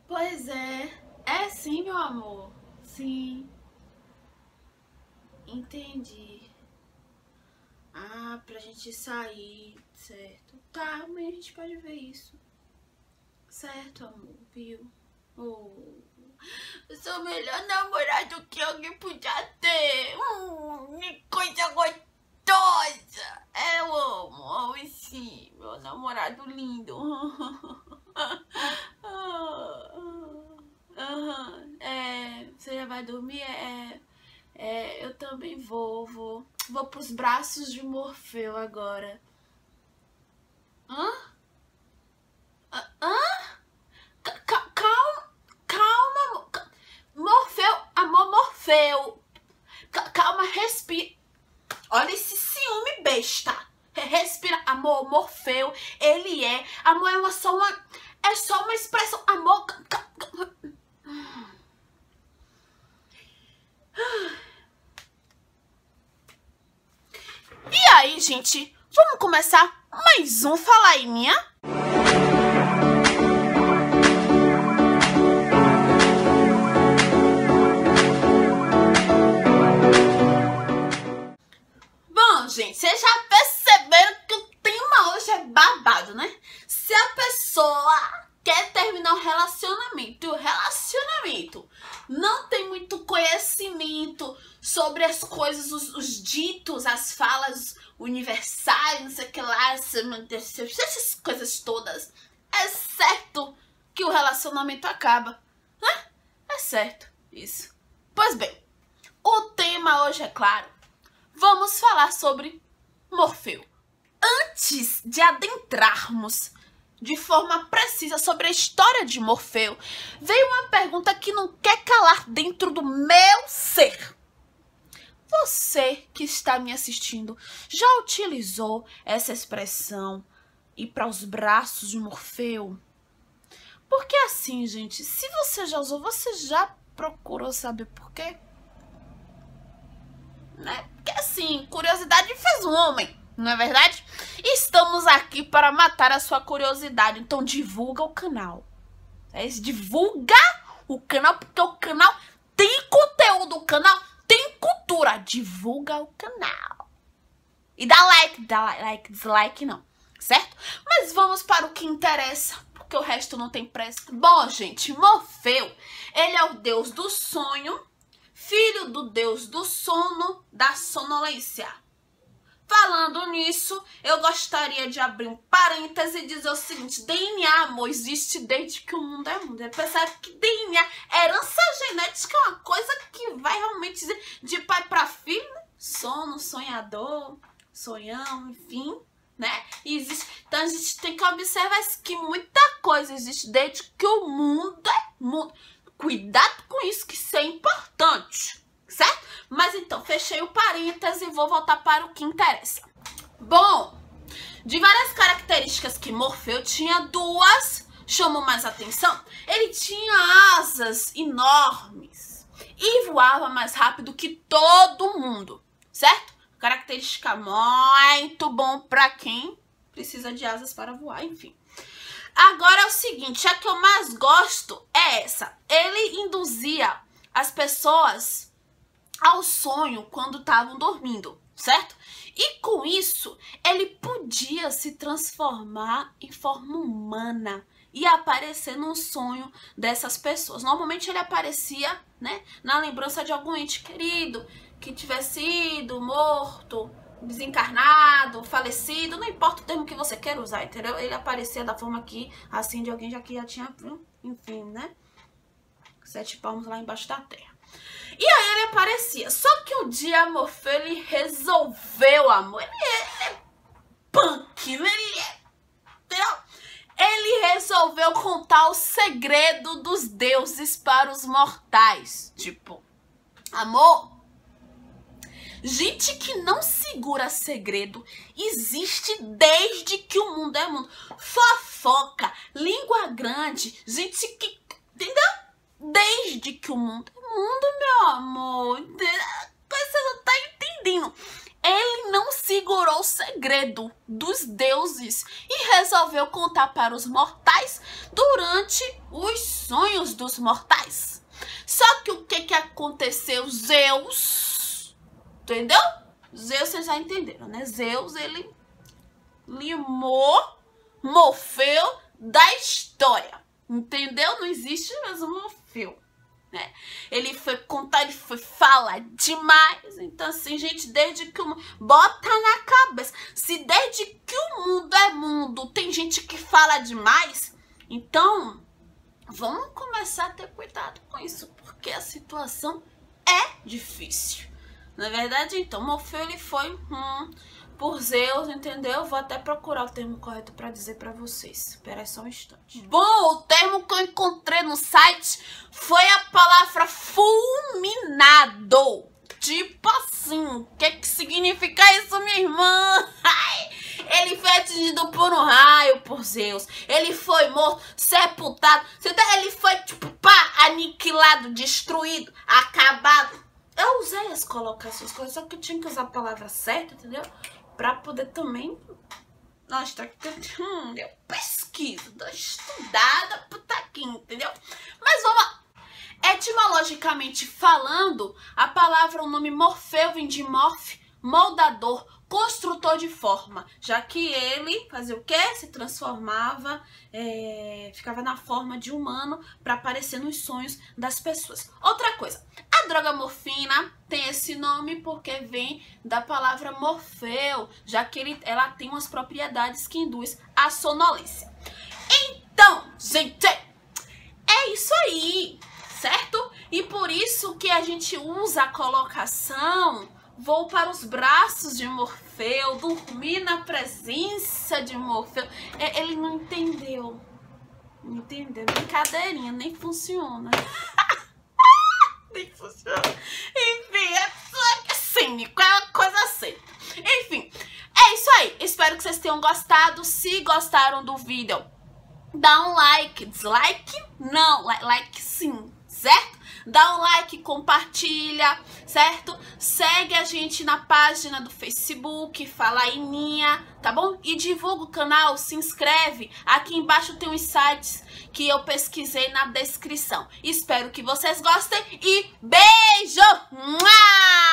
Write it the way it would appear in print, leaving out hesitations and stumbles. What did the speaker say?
Pois é. É sim, meu amor. Sim. Entendi. Ah, pra gente sair, certo. Tá, amanhã a gente pode ver isso. Certo, amor, viu? Oh, eu sou o melhor namorado que alguém podia ter. Que coisa gostosa. Eu amo sim, meu namorado lindo. Você já vai dormir? Eu também vou pros braços de Morfeu agora. Hã? Calma, Morfeu, amor, Morfeu. Calma, respira. Olha esse ciúme besta. Respira, amor, Morfeu. Ele é. Amor, é só uma expressão. Amor. E aí, gente? Vamos começar mais um Fala aí Minha? Bom, gente, vocês já perceberam que o tema hoje é babado, né? Se a pessoa quer terminar um relacionamento e o relacionamento não tem muito conhecimento sobre as coisas, os ditos, as falas universais, não sei o que lá, essas coisas todas, é certo que o relacionamento acaba, né? É certo isso. Pois bem, o tema hoje, é claro, vamos falar sobre Morfeu. Antes de adentrarmos de forma precisa sobre a história de Morfeu, veio uma pergunta que não quer calar dentro do meu ser. Você que está me assistindo já utilizou essa expressão ir para os braços de Morfeu? Porque assim, gente, se você já usou, você já procurou saber por quê? Né? Porque assim, curiosidade fez um homem, não é verdade? Estamos aqui para matar a sua curiosidade, então divulga o canal. Divulga o canal, porque o canal tem conteúdo, o canal tem cultura. Divulga o canal. E dá like, dislike não, certo? Mas vamos para o que interessa, porque o resto não tem pressa. Bom, gente, Morfeu, ele é o deus do sonho, filho do deus do sono, da sonolência. Falando nisso, eu gostaria de abrir um parêntese e dizer o seguinte: DNA, amor, existe desde que o mundo é mundo. Você percebe que DNA, herança genética, é uma coisa que vai realmente de pai para filho, né? Sono, sonhador, sonhão, enfim, né? E existe, então a gente tem que observar que muita coisa existe desde que o mundo é mundo. Cuidado com isso, que isso é importante, certo? Mas então, fechei o parênteses e vou voltar para o que interessa. Bom, de várias características que Morfeu tinha, duas chamam mais atenção. Ele tinha asas enormes e voava mais rápido que todo mundo, certo? Característica muito bom para quem precisa de asas para voar, enfim. Agora é o seguinte, a que eu mais gosto é essa. Ele induzia as pessoas ao sonho quando estavam dormindo, certo? E com isso, ele podia se transformar em forma humana e aparecer no sonho dessas pessoas. Normalmente ele aparecia, né, na lembrança de algum ente querido que tivesse ido, morto, desencarnado, falecido, não importa o termo que você queira usar, entendeu? Ele aparecia da forma que, assim, de alguém que já tinha, enfim, né? 7 palmos lá embaixo da terra. E aí ele aparecia. Só que um dia Morfeu, ele resolveu, amor. Ele é punk, né? Entendeu? Ele resolveu contar o segredo dos deuses para os mortais. Tipo, amor, gente que não segura segredo existe desde que o mundo é mundo. Fofoca, língua grande, gente que... Entendeu? Desde que o mundo é mundo, meu amor. Você não tá entendendo. ele não segurou o segredo dos deuses e resolveu contar para os mortais durante os sonhos dos mortais. Só que o que aconteceu? Zeus, entendeu? Zeus, vocês já entenderam, né? Zeus, ele limou Morfeu da história, entendeu? Não existe mais um Morfeu, né? Ele foi contar, ele foi falar demais. Então assim, gente, desde que o mundo... Bota na cabeça, se desde que o mundo é mundo tem gente que fala demais, então vamos começar a ter cuidado com isso, porque a situação é difícil. Na verdade, então, Morfeu, ele foi por Zeus, entendeu? Vou até procurar o termo correto para dizer para vocês. Espera aí só um instante. Bom, o termo que eu encontrei no site foi a palavra fulminado. Tipo assim, o que significa isso, minha irmã? Ele foi atingido por um raio por Zeus. Ele foi morto, sepultado. Ele foi, tipo, pá, aniquilado, destruído, acabado. Eu usei as colocações, só que eu tinha que usar a palavra certa, entendeu? Pra poder também mostrar que eu pesquiso, dou estudada, puta aqui, entendeu? Mas vamos lá. Etimologicamente falando, a palavra, o nome Morfeu vem de morfe, moldador, construtor de forma, já que ele fazia o quê? Se transformava, ficava na forma de humano para aparecer nos sonhos das pessoas. Outra coisa, a droga morfina tem esse nome porque vem da palavra Morfeu, já que ela tem umas propriedades que induz a sonolência. Então, gente, é isso aí, certo? E por isso que a gente usa a colocação vou para os braços de Morfeu, dormir na presença de Morfeu. Ele não entendeu. Não entendeu? Brincadeirinha, nem funciona. Nem funciona. Enfim, é cínico, é uma coisa assim. Enfim, é isso aí. Espero que vocês tenham gostado. Se gostaram do vídeo, dá um like. Dislike? Não, like sim, certo? Dá um like, compartilha, certo? Segue a gente na página do Facebook, Fala aí Ninha, tá bom? E divulga o canal, se inscreve. Aqui embaixo tem os sites que eu pesquisei na descrição. Espero que vocês gostem e beijo! Mua!